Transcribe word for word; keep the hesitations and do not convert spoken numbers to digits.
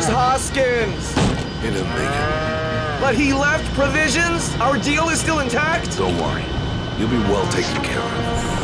Where's Hoskins? He didn't make it. But he left provisions? Our deal is still intact? Don't worry. You'll be well taken care of.